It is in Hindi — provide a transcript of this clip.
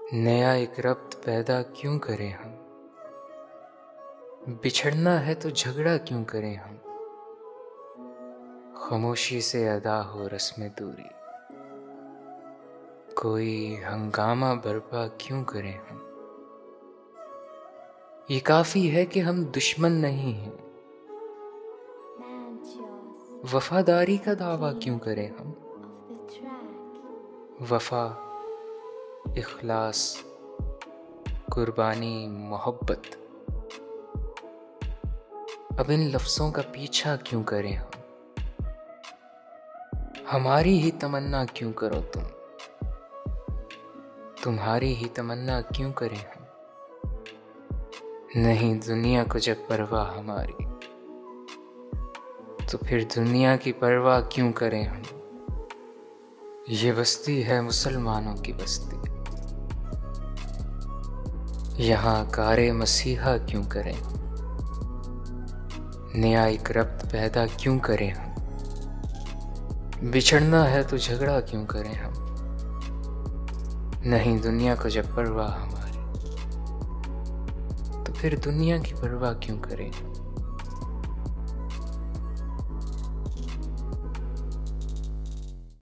नया एक रब्त पैदा क्यों करें हम। बिछड़ना है तो झगड़ा क्यों करें हम। खामोशी से अदा हो रस्म दूरी, कोई हंगामा बर्पा क्यों करें हम। ये काफी है कि हम दुश्मन नहीं हैं, वफादारी का दावा क्यों करें हम। वफा, इखलास, कुर्बानी, मोहब्बत, अब इन लफ्ज़ों का पीछा क्यों करें हम। हमारी ही तमन्ना क्यों करो तुम, तुम्हारी ही तमन्ना क्यों करें हम। नहीं दुनिया को जब परवाह हमारी, तो फिर दुनिया की परवाह क्यों करें हम। ये बस्ती है मुसलमानों की बस्ती, यहाँ कारे मसीहा क्यों करें हम। नया एक रब्त पैदा क्यों करें हम। बिछड़ना है तो झगड़ा क्यों करें हम। नहीं दुनिया को जब परवाह हमारी, तो फिर दुनिया की परवाह क्यों करें।